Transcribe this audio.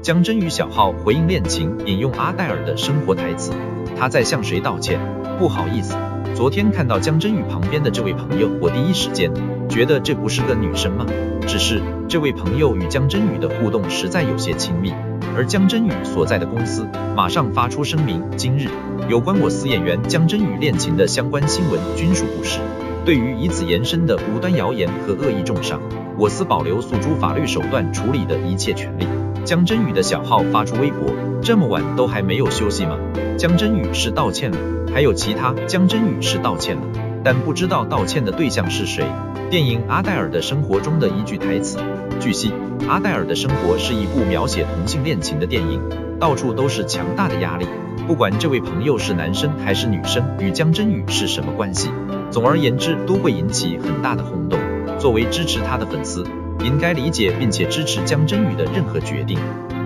江真宇小号回应恋情，引用阿黛尔的生活台词，他在向谁道歉？不好意思，昨天看到江真宇旁边的这位朋友，我第一时间觉得这不是个女生吗？只是这位朋友与江真宇的互动实在有些亲密，而江真宇所在的公司马上发出声明，今日有关我司演员江真宇恋情的相关新闻均属不实，对于以此延伸的无端谣言和恶意重伤，我司保留诉诸法律手段处理的一切权利。江真宇的小号发出微博，这么晚都还没有休息吗？江真宇是道歉了，还有其他江真宇是道歉了，但不知道道歉的对象是谁。电影《阿黛尔的生活》中的一句台词，据悉，《阿黛尔的生活》是一部描写同性恋情的电影，到处都是强大的压力，不管这位朋友是男生还是女生，与江真宇是什么关系，总而言之都会引起很大的轰动。作为支持他的粉丝，应该理解并且支持江真宇的任何决定。